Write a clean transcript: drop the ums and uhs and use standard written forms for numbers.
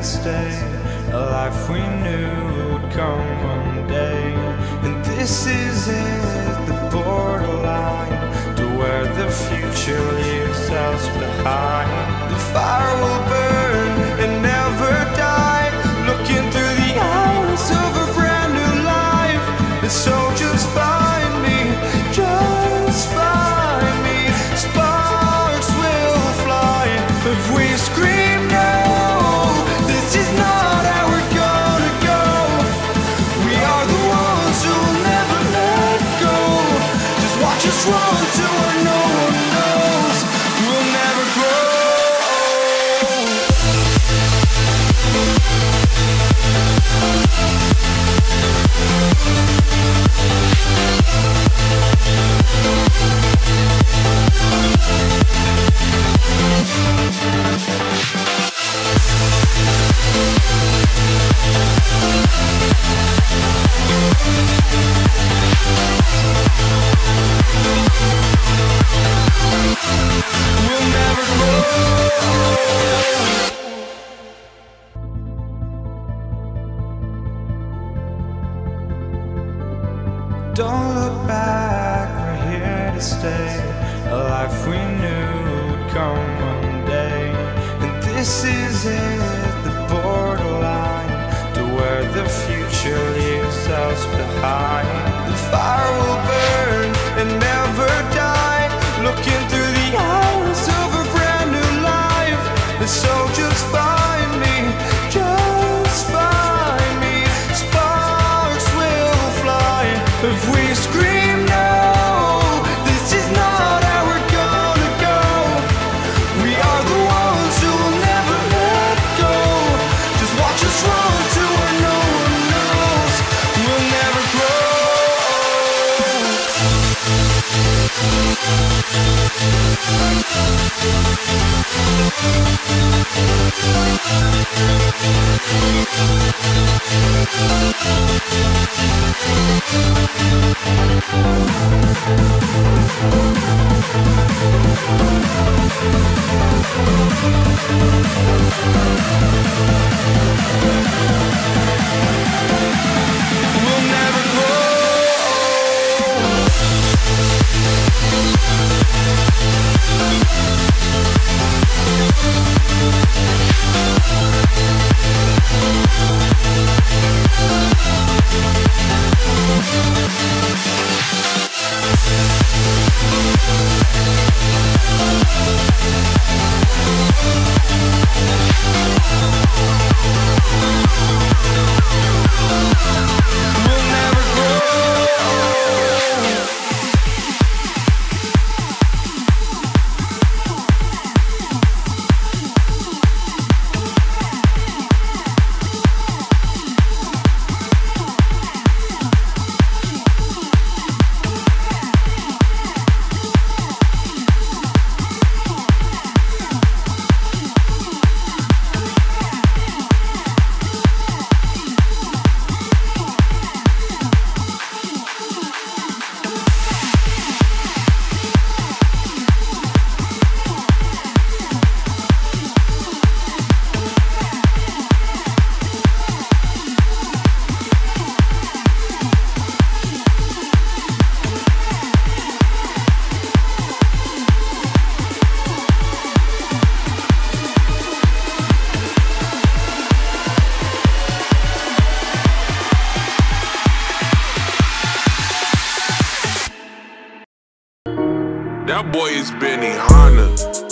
stay, a life we knew would come one day. And this is it, the borderline to where the future leaves us behind. The fire will burn and never die, looking through the eyes of a brand new life. And so just find me, just find me. Sparks will fly if we scream no. This is not how we're gonna go. We are the ones who will never let go. Just watch us run to where no one knows. We'll never grow. We'll never grow. Don't look back, we're here to stay, a life we knew would come one day. And this is it, the borderline to where the future leaves us behind. The fire will burn and never die, looking through the eyes of a brand new life. And so just find me, just find me. Sparks will fly if we scream no. This is not how we're gonna go. We are the ones who will never let go. Just watch us run to where no one knows. We'll never grow. We'll never grow. We'll never grow. That boy is Benny Hanna.